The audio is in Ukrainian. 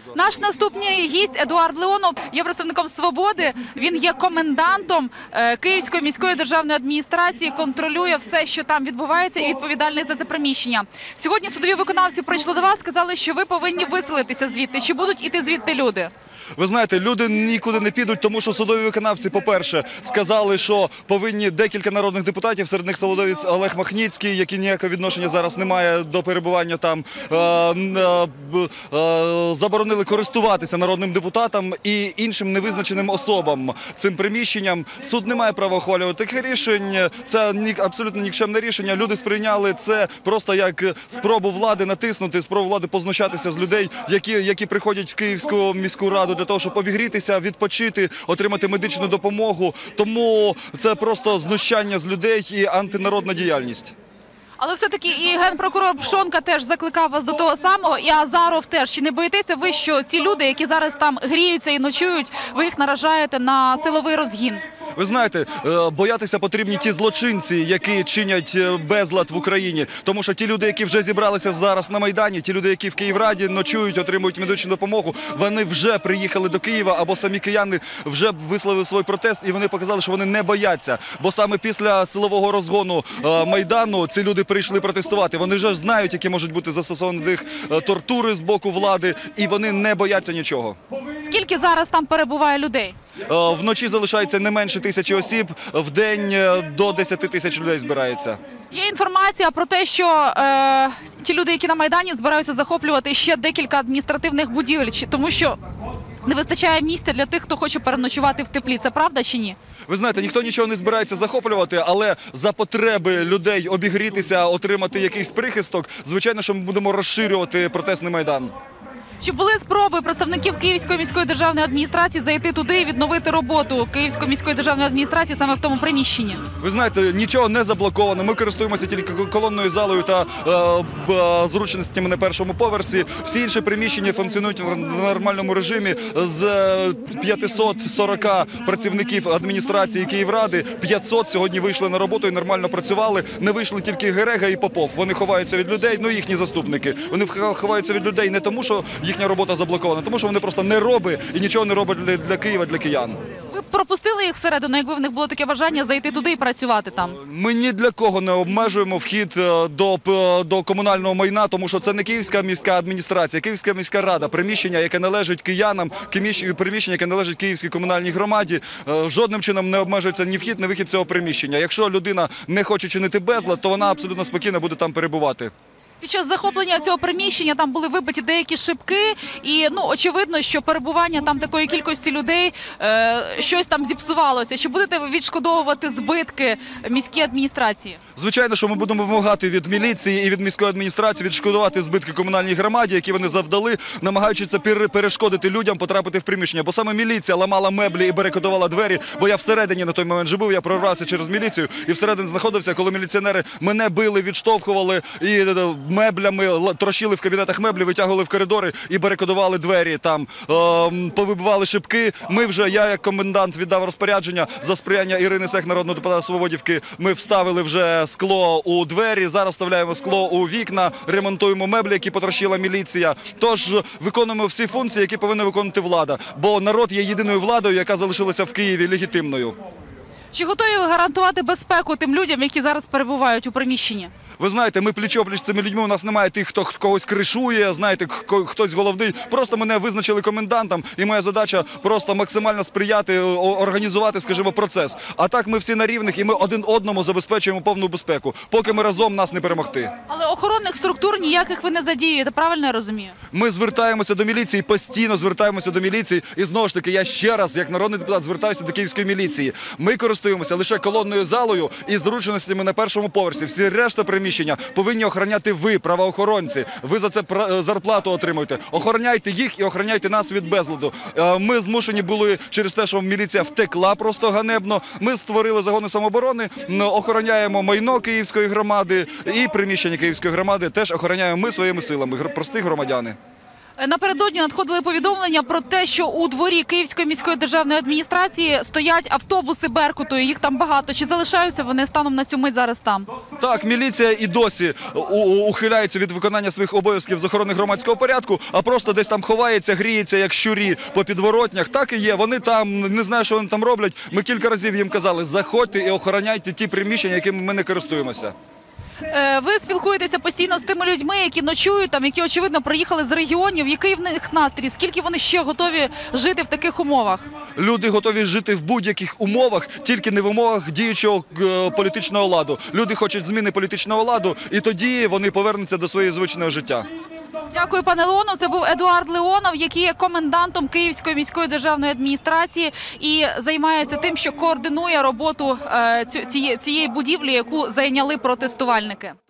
Наш наступний гість Едуард Леонов є представником «Свободи». Він є комендантом Київської міської державної адміністрації, контролює все, що там відбувається, і відповідальний за це приміщення. Сьогодні судові виконавці прийшли до вас, сказали, що ви повинні виселитися звідти. Чи будуть іти звідти люди? Ви знаєте, люди нікуди не підуть, тому що судові виконавці, по-перше, сказали, що повинні декілька народних депутатів, серед них свободовець Олег Махніцький, який ніякого відношення зараз не має до перебування там, заборонили користуватися народним депутатам і іншим невизначеним особам цим приміщенням. Суд не має права ухвалювати таких рішень, це абсолютно нікчемне рішення. Люди сприйняли це просто як спробу влади натиснути, спробу влади познущатися з людей, які приходять в Київську міську раду для того, щоб обігрітися, відпочити, отримати медичну допомогу. Тому це просто знущання з людей і антинародна діяльність. Але все-таки і генпрокурор Пшонка теж закликав вас до того самого, і Азаров теж. Чи не боїтеся ви, що ці люди, які зараз там гріються і ночують, ви їх наражаєте на силовий розгін? Ви знаєте, боятися потрібні ті злочинці, які чинять безлад в Україні. Тому що ті люди, які вже зібралися зараз на Майдані, ті люди, які в Київраді ночують, отримують медичну допомогу, вони вже приїхали до Києва, або самі кияни вже висловили свій протест, і вони показали, що вони не бояться. Бо саме після силового розгону Майдану ці люди прийшли протестувати. Вони вже знають, які можуть бути застосовані до них тортури з боку влади, і вони не бояться нічого. Скільки зараз там перебуває людей? Вночі залишається не менше 1000 осіб, в день до 10 тисяч людей збирається. Є інформація про те, що ті люди, які на Майдані, збираються захоплювати ще декілька адміністративних будівель, тому що не вистачає місця для тих, хто хоче переночувати в теплі. Це правда чи ні? Ви знаєте, ніхто нічого не збирається захоплювати, але за потреби людей обігрітися, отримати якийсь прихисток, звичайно, що ми будемо розширювати протестний Майдан. Чи були спроби представників Київської міської державної адміністрації зайти туди і відновити роботу Київської міської державної адміністрації саме в тому приміщенні? Ви знаєте, нічого не заблоковано. Ми користуємося тільки колонною залою та зручностями на першому поверсі. Всі інші приміщення функціонують в нормальному режимі. З 540 працівників адміністрації Київради 500 сьогодні вийшли на роботу і нормально працювали. Не вийшли тільки Герега і Попов. Вони ховаються від людей, ну їхні заступники. Вони ховаються від людей не тому, що їхня робота заблокована, тому що вони просто не роблять і нічого не роблять для Києва, для киян. Ви б пропустили їх всередину, якби в них було таке бажання зайти туди і працювати там? Ми ні для кого не обмежуємо вхід до комунального майна, тому що це не Київська міська адміністрація, Київська міська рада, приміщення, яке належить киянам, приміщення, яке належить Київській комунальній громаді, жодним чином не обмежується ні вхід, ні вихід цього приміщення. Якщо людина не хоче чинити безлад, то вона абсолютно спокійно буде там перебувати. Під час захоплення цього приміщення там були вибиті деякі шибки і, очевидно, що перебування там такої кількості людей, щось там зіпсувалося. Чи будете ви відшкодовувати збитки міській адміністрації? Звичайно, що ми будемо вимагати від міліції і від міської адміністрації відшкодувати збитки комунальній громаді, які вони завдали, намагаючись перешкодити людям потрапити в приміщення. Бо саме міліція ламала меблі і барикадувала двері, бо я всередині на той момент же був, я прорвався через міліцію і всередині знаходився, коли міліціонери мене били, відштовхували і меблями, трощили в кабінетах меблі, витягували в коридори і барикадували двері, там повибивали шибки. Я як комендант віддав розпорядження за сприяння Ірини Сех, народного депутата Свободівки. Ми вставили вже скло у двері, зараз вставляємо скло у вікна, ремонтуємо меблі, які потрощила міліція. Тож виконуємо всі функції, які повинна виконувати влада, бо народ є єдиною владою, яка залишилася в Києві легітимною. Чи готові ви гарантувати безпеку тим людям, які зараз перебувають у приміщенні? Ви знаєте, ми пліч-опліч з цими людьми, у нас немає тих, хто когось кришує, знаєте, хтось головний. Просто мене визначили комендантом, і моя задача просто максимально сприяти, організувати, скажімо, процес. А так ми всі на рівних, і ми один одному забезпечуємо повну безпеку. Поки ми разом, нас не перемогти. Але охоронних структур ніяких ви не задіюєте, правильно я розумію? Ми звертаємося до міліції, постійно звертаємося до міліції. І знову ж таки, я ще раз, як народний депутат, звертаюся до Київської міліції. Ми користуємося лише колонною залою і зручностями на першому поверсі. Всі решта приміщення повинні охороняти ви, правоохоронці. Ви за це зарплату отримуєте. Охороняйте їх і охороняйте нас від безладу. Ми змушені були через те, що міліція втекла просто ганебно. Ми створили загони самооборони, охороняємо майно Київської громади і приміщення Київської громади теж охороняємо ми своїми силами, прості громадяни. Напередодні надходили повідомлення про те, що у дворі Київської міської державної адміністрації стоять автобуси Беркуту, їх там багато. Чи залишаються вони станом на цю мить зараз там? Так, міліція і досі ухиляється від виконання своїх обов'язків з охорони громадського порядку, а просто десь там ховається, гріється, як щурі по підворотнях. Так і є, вони там, не знаю, що вони там роблять. Ми кілька разів їм казали, заходьте і охороняйте ті приміщення, якими ми не користуємося. Ви спілкуєтеся постійно з тими людьми, які ночують там, які, очевидно, приїхали з регіонів. Який в них настрій? Скільки вони ще готові жити в таких умовах? Люди готові жити в будь-яких умовах, тільки не в умовах діючого політичного ладу. Люди хочуть зміни політичного ладу, і тоді вони повернуться до своєї звичного життя. Дякую, пане Леонов. Це був Едуард Леонов, який є комендантом Київської міської державної адміністрації і займається тим, що координує роботу цієї будівлі, яку зайняли протестувальники.